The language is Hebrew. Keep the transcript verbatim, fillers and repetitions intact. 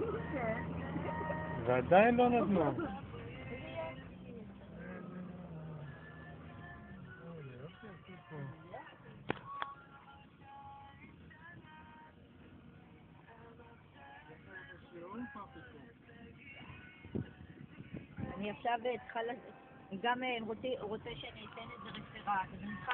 ועדיין לא נתנו. אני עכשיו צריכה, גם רוצה שאני אתן את זה רפרט, אז אני צריכה